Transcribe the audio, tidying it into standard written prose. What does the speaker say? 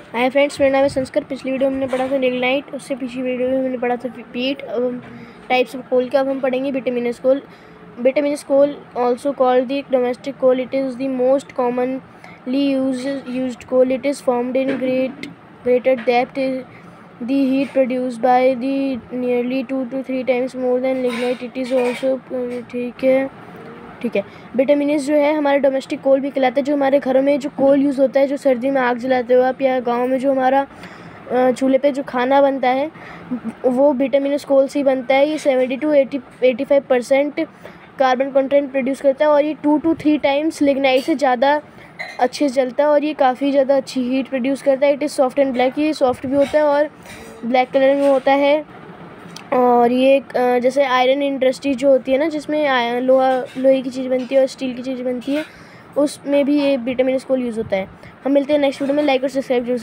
Hi friends, मेरा नाम है संस्कार। पिछली वीडियो में हमने पढ़ा था लिग्नाइट, उससे पिछली वीडियो में हमने पढ़ा था पीट। अब हम टाइप्स ऑफ कोल का अब हम पढ़ेंगे bituminous coal. Bituminous coal also called the domestic coal, it is the most commonly used coal. It is formed in greater depth. The heat produced by the nearly 2 to 3 times more than lignite. It is also ठीक है। Bituminous जो है हमारा domestic कोल भी कहलाता है। जो हमारे घरों में जो कोल यूज़ होता है, जो सर्दी में आग जलाते हो आप, या गांव में जो हमारा चूल्हे पे जो खाना बनता है वो बिटुमिनस कोल से ही बनता है। ये 70 to 85% कार्बन कंटेंट प्रोड्यूस करता है और ये 2 to 3 टाइम्स लिग्नाइट से ज़्यादा अच्छे से जलता है और ये काफ़ी ज़्यादा अच्छी हीट प्रोड्यूस करता है। It is soft and black, ये सॉफ्ट भी होता है और ब्लैक कलर में होता है। और ये जैसे आयरन इंडस्ट्री जो होती है ना, जिसमें लोहे की चीज़ बनती है और स्टील की चीज़ बनती है, उसमें भी ये बिटुमिनस कोल यूज़ होता है। हम मिलते हैं नेक्स्ट वीडियो में। लाइक और सब्सक्राइब जरूर